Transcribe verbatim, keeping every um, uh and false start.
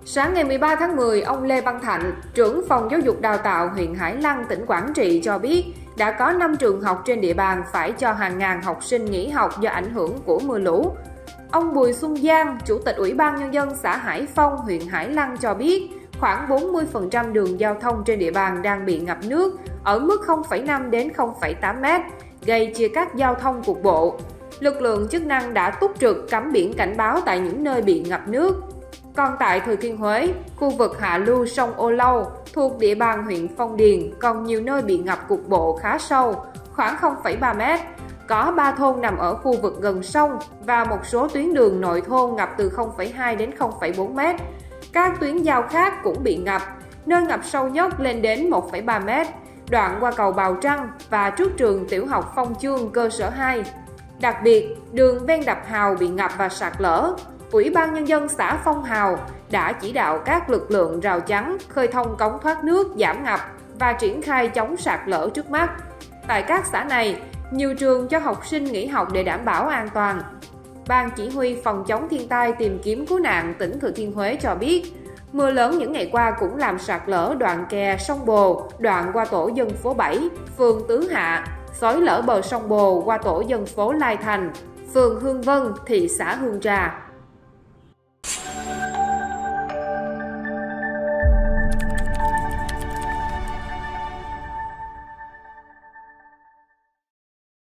Sáng ngày mười ba tháng mười, ông Lê Văn Thạnh, trưởng phòng giáo dục đào tạo huyện Hải Lăng, tỉnh Quảng Trị cho biết đã có năm trường học trên địa bàn phải cho hàng ngàn học sinh nghỉ học do ảnh hưởng của mưa lũ. Ông Bùi Xuân Giang, Chủ tịch Ủy ban Nhân dân xã Hải Phong, huyện Hải Lăng cho biết khoảng bốn mươi phần trăm đường giao thông trên địa bàn đang bị ngập nước ở mức không phẩy năm đến không phẩy tám mét, gây chia cắt giao thông cục bộ. Lực lượng chức năng đã túc trực cắm biển cảnh báo tại những nơi bị ngập nước. Còn tại Thừa Thiên Huế, khu vực hạ lưu sông Ô Lâu thuộc địa bàn huyện Phong Điền còn nhiều nơi bị ngập cục bộ khá sâu, khoảng không phẩy ba mét. Có ba thôn nằm ở khu vực gần sông và một số tuyến đường nội thôn ngập từ không phẩy hai đến không phẩy bốn mét. Các tuyến giao khác cũng bị ngập, nơi ngập sâu nhất lên đến một phẩy ba mét, đoạn qua cầu Bào Trăng và trước trường tiểu học Phong Chương cơ sở hai. Đặc biệt, đường ven đập Hào bị ngập và sạt lở. Ủy ban Nhân dân xã Phong Hào đã chỉ đạo các lực lượng rào chắn, khơi thông cống thoát nước giảm ngập và triển khai chống sạt lở trước mắt. Tại các xã này, nhiều trường cho học sinh nghỉ học để đảm bảo an toàn. Ban Chỉ huy Phòng chống thiên tai tìm kiếm cứu nạn tỉnh Thừa Thiên Huế cho biết, mưa lớn những ngày qua cũng làm sạt lở đoạn kè sông Bồ, đoạn qua tổ dân phố bảy, phường Tứ Hạ, xói lở bờ sông Bồ qua tổ dân phố Lai Thành, phường Hương Vân, thị xã Hương Trà.